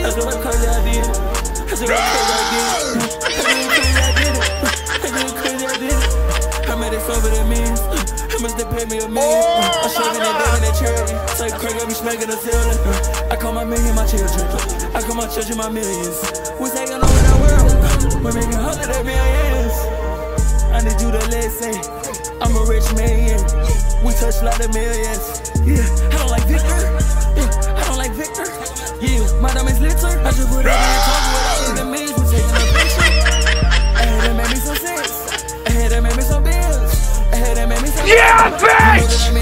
That's what crazy I did. That's what crazy I did. That's what crazy I did. How much they fuck with that means? How much they pay me a million? I'm shoving that damn in that charity. Say crack, I be smacking the ceiling. I call my million my children. I call my children my millions. We taking over the world. We're making hundreds of millions. I need you to listen. I'm a rich man. We touch a lot of millions. Yeah, I don't like Victor. Yeah, I don't like Victor. Yeah, my diamonds litter. I just put it in the talk without even means. We taking a picture. That made me some sense. That made me some bills. That made me some yeah, bitch!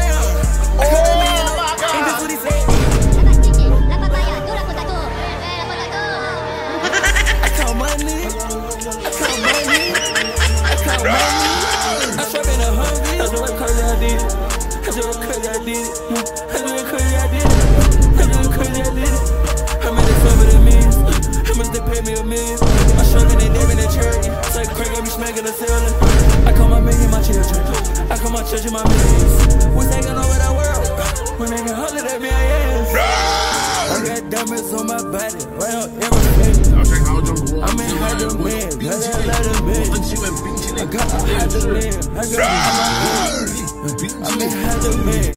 I call my million my children. I call my children my millions. We're taking over the world. We're making hundreds of millions. I got diamonds on my body, right on everything. I'm in high demand, got a lot of men. I got a high demand. I'm in high demand.